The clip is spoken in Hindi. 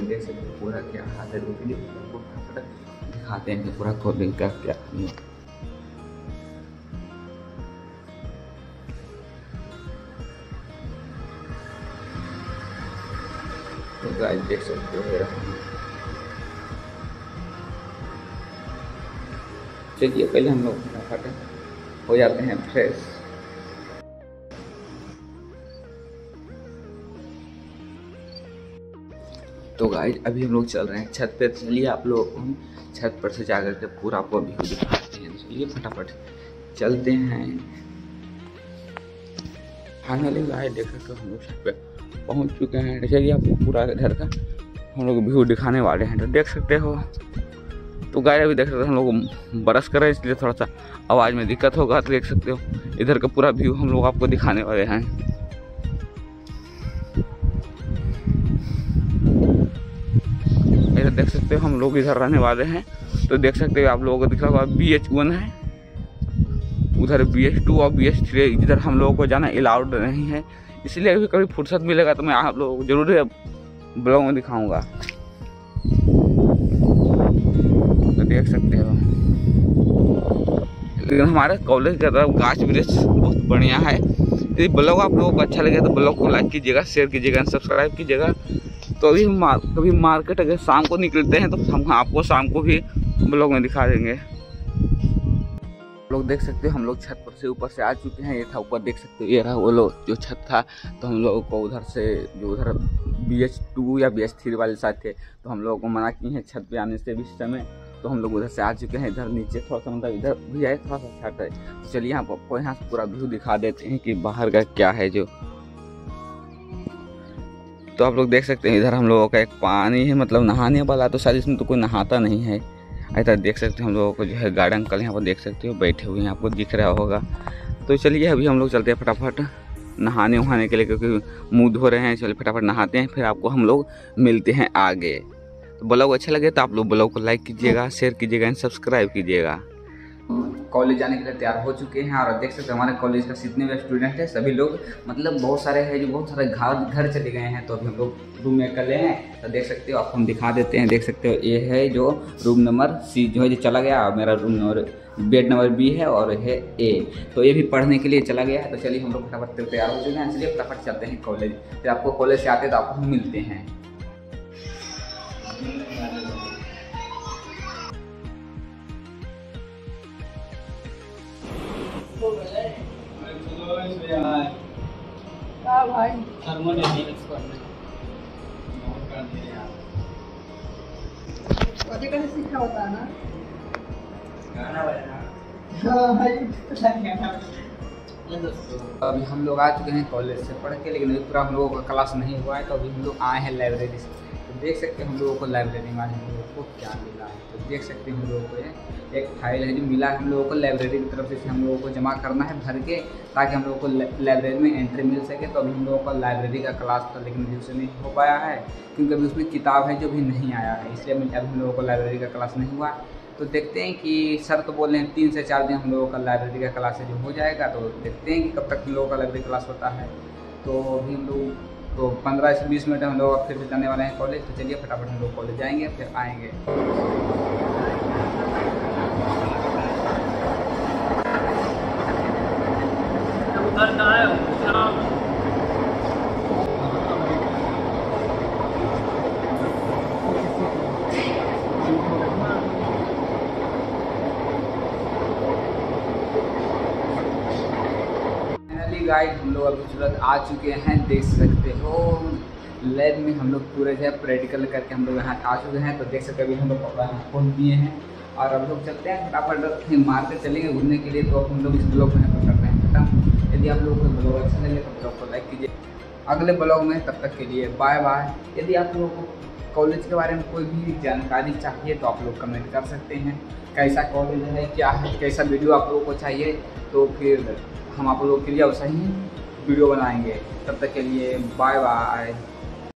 देख सकते हैं पूरा क्या हाथ है। दिखाते हैं कि पूरा कॉलेज का क्या है। तो गाइस देख सकते हो, चलिए पहले हम लोग फटाफट हो जाते हैं फ्रेश। तो गाइस अभी हम लोग चल रहे हैं छत पे। चलिए आप लोग हम छत पर से जाकर के पूरा आपको व्यू दिखाते हैं। चलिए फटाफट चलते हैं। फाइनली गाइस देख सकते हो हम लोग छत पे पहुंच चुके हैं। चलिए आपको पूरा घर का हम लोग व्यू दिखाने वाले हैं। तो देख सकते हो, तो गाइस अभी देख सकते हो हम लोग बरस कर रहे हैं, इसलिए थोड़ा सा आवाज़ में दिक्कत होगा। तो देख सकते हो इधर का पूरा व्यू हम लोग आपको दिखाने वाले हैं। देख सकते हो हम लोग इधर रहने वाले हैं। तो देख सकते हो आप लोगों को दिख रहा होगा BH1 है, उधर BH2 और BH3। इधर हम लोगों को जाना अलाउड नहीं है, इसलिए अभी कभी फुर्सत मिलेगा तो मैं आप लोगों को जरूर ब्लॉग में दिखाऊंगा। तो देख सकते हो, लेकिन हमारे कॉलेज की तरफ गाछ वृक्ष बहुत बढ़िया है। यदि ब्लॉग आप लोगों को अच्छा लगे तो ब्लॉग को लाइक कीजिएगा, शेयर कीजिएगा, सब्सक्राइब कीजिएगा। तो अभी हम कभी मार्केट अगर शाम को निकलते हैं तो हम आपको शाम को भी ब्लॉग में दिखा देंगे। लोग देख सकते हो हम लोग छत पर से ऊपर से आ चुके हैं। ये था ऊपर, देख सकते हो ये रहा वो लोग जो छत था। तो हम लोगों को उधर से जो उधर BH2 या BH3 वाले साथ थे, तो हम लोगों को मना किए हैं छत पे आने से इस समय। तो हम लोग उधर से आ चुके हैं। इधर नीचे थोड़ा सा मतलब इधर भी है, थोड़ा सा छत है। तो चलिए आपको यहाँ से पूरा व्यू दिखा देते हैं कि बाहर का क्या है जो। तो आप लोग देख सकते हैं इधर हम लोगों का एक पानी है, मतलब नहाने वाला। तो शायद इसमें तो कोई नहाता नहीं है। इधर देख सकते हो हम लोगों को जो है गार्डन अंकल यहाँ पर देख सकते हो बैठे हुए हैं, आपको दिख रहा होगा। तो चलिए अभी हम लोग चलते हैं फटाफट नहाने वहाने के लिए, क्योंकि मुँह धो रहे हैं। चलिए फटाफट नहाते हैं, फिर आपको हम लोग मिलते हैं आगे। तो ब्लॉग अच्छा लगे तो आप लोग ब्लॉग को लाइक कीजिएगा, शेयर कीजिएगा एंड सब्सक्राइब कीजिएगा। कॉलेज जाने के लिए तैयार हो चुके हैं। और देख सकते हैं हमारे कॉलेज का जितने भी स्टूडेंट हैं सभी लोग, मतलब बहुत सारे हैं जो बहुत सारे घर चले गए हैं। तो अभी हम लोग रूम में कर ले हैं। तो देख सकते हो आपको हम दिखा देते हैं। देख सकते हो ये है जो रूम नंबर C जो है जो चला गया। मेरा room number bed number B है और है A। तो ये भी पढ़ने के लिए चला गया है। तो चलिए हम लोग फटाफट तैयार हो चुके हैं। चलिए फटाफट चलते हैं कॉलेज। फिर आपको कॉलेज से आते तो आपको हम मिलते हैं। भाई सीखा होता है ना गाना बजाना। अभी हम लोग आ चुके हैं कॉलेज से पढ़ के, लेकिन अभी पूरा हम लोगों का क्लास नहीं हुआ है। तो अभी हम लोग आए हैं लाइब्रेरी से। तो देख सकते हैं हम लोगों को लाइब्रेरी में हम लोगों को क्या मिला है। तो देख सकते हैं हम लोगों को ये एक फाइल है जो मिला है हम लोगों को लाइब्रेरी की तरफ से। हम लोगों को जमा करना है भर के, ताकि हम लोगों को लाइब्रेरी में एंट्री मिल सके। तो अभी हम लोगों का लाइब्रेरी का क्लास था, लेकिन अभी उससे नहीं हो पाया है, क्योंकि अभी उसमें किताब है जो भी नहीं आया है। इसलिए अभी हम लोगों को लाइब्रेरी का क्लास नहीं हुआ। तो देखते हैं कि सर तो बोल रहे हैं 3 से 4 दिन हम लोगों का लाइब्रेरी का क्लास है जो हो जाएगा। तो देखते हैं कि कब तक हम लोगों का लाइब्रेरी क्लास होता है। तो अभी हम लोग तो 15 से 20 मिनट हम लोग फिर से जाने वाले हैं कॉलेज। तो चलिए फटाफट हम लोग कॉलेज जाएंगे फिर आएंगे। गाइस हम लोग अभी तुरंत आ चुके हैं। देख सकते हो लैब में हम लोग पूरे जो है प्रैक्टिकल करके हम लोग यहाँ आ चुके हैं। तो देख सकते अभी हम लोग कपड़ा खोल दिए हैं और अब लोग चलते हैं फटाफट मार्केट चलेंगे घूमने के लिए। तो हम लोग इस ब्लॉग में करते हैं खत्म। यदि आप लोगों को ब्लॉग अच्छा लगे तो ब्लॉग को लाइक कीजिए। अगले ब्लॉग में तब तक के लिए बाय बाय। यदि आप लोगों को कॉलेज के बारे में कोई भी जानकारी चाहिए तो आप लोग कमेंट कर सकते हैं। कैसा कॉलेज है, क्या है, कैसा वीडियो आप लोगों को चाहिए, तो फिर हम आप लोगों के लिए वैसा ही वीडियो बनाएंगे। तब तक के लिए बाय बाय।